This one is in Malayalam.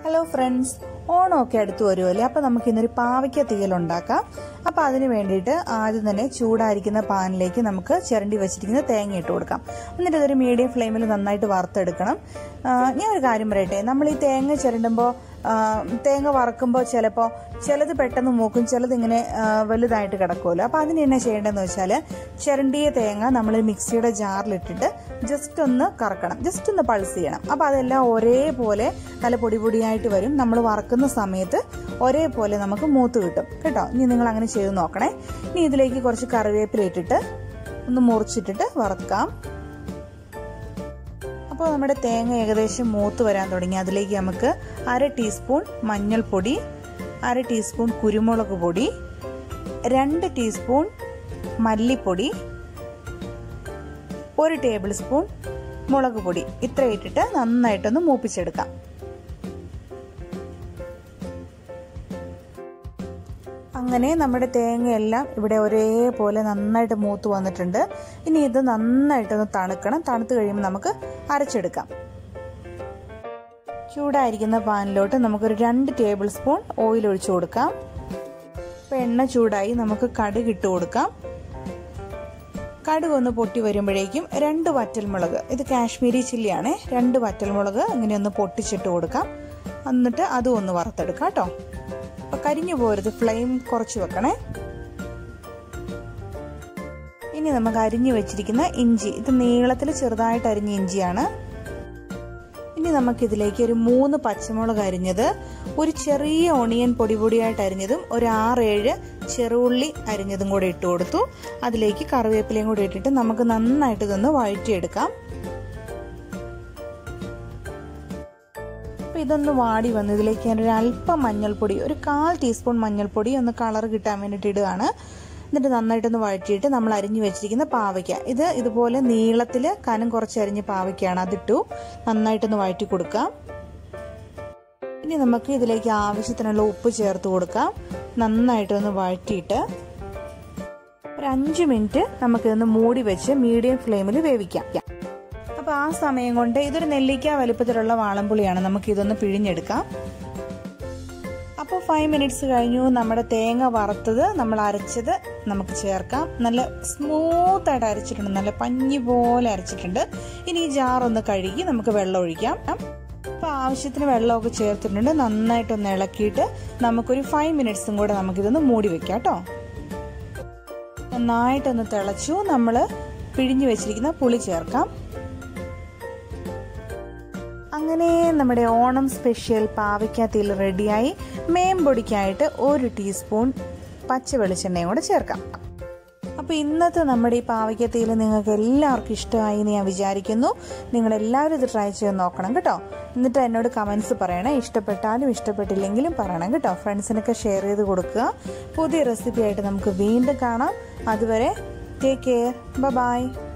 ഹലോ ഫ്രണ്ട്സ്, ഓണമൊക്കെ അടുത്ത് വരുമല്ലേ. അപ്പോൾ നമുക്ക് ഇന്നൊരു പാവയ്ക്ക തീയൽ ഉണ്ടാക്കാം. അപ്പോൾ അതിന് വേണ്ടിയിട്ട് ആദ്യം തന്നെ ചൂടായിരിക്കുന്ന പാനിലേക്ക് നമുക്ക് ചിരണ്ടി വെച്ചിരിക്കുന്ന തേങ്ങ ഇട്ട് കൊടുക്കാം. എന്നിട്ട് ഇതൊരു മീഡിയം ഫ്ലെയിമിൽ നന്നായിട്ട് വറുത്തെടുക്കണം. ഞാൻ ഒരു കാര്യം പറയട്ടെ, നമ്മൾ ഈ തേങ്ങ ചിരണ്ടുമ്പോൾ തേങ്ങ വറക്കുമ്പോൾ ചിലത് പെട്ടെന്ന് മൂക്കും, ചിലത് ഇങ്ങനെ വലുതായിട്ട് കിടക്കുമല്ലോ. അപ്പോൾ അതിന് തന്നെ ചെയ്യേണ്ടതെന്ന് വെച്ചാൽ ചിരണ്ടിയ തേങ്ങ നമ്മൾ മിക്സിയുടെ ജാറിലിട്ടിട്ട് ജസ്റ്റ് ഒന്ന് കറക്കണം, ജസ്റ്റ് ഒന്ന് പൾസ് ചെയ്യണം. അപ്പോൾ അതെല്ലാം ഒരേപോലെ നല്ല പൊടി പൊടിയായിട്ട് വരും. നമ്മൾ വറക്കുന്ന സമയത്ത് ഒരേപോലെ നമുക്ക് മൂത്ത് കിട്ടും കേട്ടോ. ഇനി നിങ്ങൾ അങ്ങനെ ചെയ്ത് നോക്കണേ. ഇനി ഇതിലേക്ക് കുറച്ച് കറിവേപ്പില ഇട്ടിട്ട് ഒന്ന് മുറിച്ചിട്ടിട്ട് വറുക്കാം. അപ്പോൾ നമ്മുടെ തേങ്ങ ഏകദേശം മൂത്ത് വരാൻ തുടങ്ങി. അതിലേക്ക് നമുക്ക് 1/2 ടീസ്പൂൺ മഞ്ഞൾപ്പൊടി, 1/2 ടീസ്പൂൺ കുരുമുളക് പൊടി, 2 ടീസ്പൂൺ മല്ലിപ്പൊടി, 1 ടേബിൾ സ്പൂൺ മുളക് പൊടി, ഇത്ര ഇട്ടിട്ട് നന്നായിട്ടൊന്ന് മൂപ്പിച്ചെടുക്കാം. അങ്ങനെ നമ്മുടെ തേങ്ങയെല്ലാം ഇവിടെ ഒരേപോലെ നന്നായിട്ട് മൂത്ത് വന്നിട്ടുണ്ട്. ഇനി ഇത് നന്നായിട്ടൊന്ന് തണുക്കണം. തണുത്ത് കഴിയുമ്പോൾ നമുക്ക് അരച്ചെടുക്കാം. ചൂടായിരിക്കുന്ന പാനിലോട്ട് നമുക്കൊരു 2 ടേബിൾ സ്പൂൺ ഓയിൽ ഒഴിച്ചു കൊടുക്കാം. അപ്പോൾ എണ്ണ ചൂടായി, നമുക്ക് കടുക് ഇട്ട് കൊടുക്കാം. കടുക് ഒന്ന് പൊട്ടി വരുമ്പോഴേക്കും 2 വറ്റൽമുളക്, ഇത് കാശ്മീരി ചില്ലിയാണ്, 2 വറ്റൽമുളക് ഇങ്ങനെയൊന്ന് പൊട്ടിച്ചിട്ട് കൊടുക്കാം. എന്നിട്ട് അതും ഒന്ന് വറുത്തെടുക്കാം കേട്ടോ. അപ്പോൾ കരിഞ്ഞു പോരുത്, ഫ്ലെയിം കുറച്ച് വെക്കണേ. ഇനി നമുക്ക് അരിഞ്ഞു വെച്ചിരിക്കുന്ന ഇഞ്ചി, ഇത് നീളത്തിൽ ചെറുതായിട്ട് അരിഞ്ഞ ഇഞ്ചിയാണ്. ഇനി നമുക്കിതിലേക്ക് ഒരു 3 പച്ചമുളക് അരിഞ്ഞത്, ഒരു ചെറിയ ഓണിയൻ പൊടി പൊടിയായിട്ട് അരിഞ്ഞതും, ഒരു 6-7 ചെറുള്ളി അരിഞ്ഞതും കൂടെ ഇട്ട് കൊടുത്തു. അതിലേക്ക് കറിവേപ്പിലയും കൂടെ ഇട്ടിട്ട് നമുക്ക് നന്നായിട്ട് ഇതൊന്ന് വഴറ്റിയെടുക്കാം. അപ്പോൾ ഇതൊന്ന് വാടി വന്ന് ഇതിലേക്ക് ഞാനൊരു അല്പം മഞ്ഞൾപ്പൊടി, ഒരു 1/4 ടീസ്പൂൺ മഞ്ഞൾപ്പൊടി ഒന്ന് കളർ കിട്ടാൻ വേണ്ടിയിട്ട് ഇടുകയാണ്. എന്നിട്ട് നന്നായിട്ടൊന്ന് വഴറ്റിയിട്ട് നമ്മൾ അരിഞ്ഞു വെച്ചിരിക്കുന്ന പാവയ്ക്ക, ഇത് ഇതുപോലെ നീളത്തിൽ കനം കുറച്ച് അരിഞ്ഞ പാവയ്ക്കാണ്, അതിട്ടു നന്നായിട്ടൊന്ന് വഴറ്റി കൊടുക്കാം. ഇനി നമുക്ക് ഇതിലേക്ക് ആവശ്യത്തിനുള്ള ഉപ്പ് ചേർത്ത് കൊടുക്കാം. നന്നായിട്ടൊന്ന് വഴറ്റിയിട്ട് ഒരു 5 മിനിറ്റ് നമുക്കിതൊന്ന് മൂടി വെച്ച് മീഡിയം ഫ്ലെയിമിൽ വേവിക്കാം. അപ്പോൾ ആ സമയം കൊണ്ട് ഇതൊരു നെല്ലിക്ക വലുപ്പത്തിലുള്ള വാളംപുളിയാണ്, നമുക്കിതൊന്ന് പിഴിഞ്ഞെടുക്കാം. അപ്പോൾ 5 മിനിറ്റ്സ് കഴിഞ്ഞു. നമ്മുടെ തേങ്ങ വറുത്തത് നമ്മൾ അരച്ചത് നമുക്ക് ചേർക്കാം. നല്ല സ്മൂത്തായിട്ട് അരച്ചിട്ടുണ്ട്, നല്ല പഞ്ഞി പോലെ അരച്ചിട്ടുണ്ട്. ഇനി ഈ ജാറൊന്ന് കഴുകി നമുക്ക് വെള്ളം ഒഴിക്കാം. അപ്പോൾ ആവശ്യത്തിന് വെള്ളമൊക്കെ ചേർത്തിട്ടുണ്ട്. നന്നായിട്ടൊന്ന് ഇളക്കിയിട്ട് നമുക്കൊരു 5 മിനിറ്റ്സും കൂടെ നമുക്കിതൊന്ന് മൂടി വെക്കാം കേട്ടോ. നന്നായിട്ടൊന്ന് തിളച്ചു. നമ്മൾ പിഴിഞ്ഞു വെച്ചിരിക്കുന്ന പുളി ചേർക്കാം. അങ്ങനെ നമ്മുടെ ഓണം സ്പെഷ്യൽ പാവയ്ക്ക തീയൽ റെഡിയായി. മേമ്പൊടിക്കായിട്ട് 1 ടീസ്പൂൺ പച്ച വെളിച്ചെണ്ണയും കൂടെ ചേർക്കാം. അപ്പോൾ ഇന്നത്തെ നമ്മുടെ ഈ പാവയ്ക്ക തീയൽ നിങ്ങൾക്ക് എല്ലാവർക്കും ഇഷ്ടമായി എന്ന് ഞാൻ വിചാരിക്കുന്നു. നിങ്ങളെല്ലാവരും ഇത് ട്രൈ ചെയ്ത് നോക്കണം കേട്ടോ. എന്നിട്ട് എന്നോട് കമൻസ് പറയണേ, ഇഷ്ടപ്പെട്ടാലും ഇഷ്ടപ്പെട്ടില്ലെങ്കിലും പറയണം കേട്ടോ. ഫ്രണ്ട്സിനൊക്കെ ഷെയർ ചെയ്ത് കൊടുക്കുക. പുതിയ റെസിപ്പി ആയിട്ട് നമുക്ക് വീണ്ടും കാണാം. അതുവരെ ടേക്ക് കെയർ, ബൈ.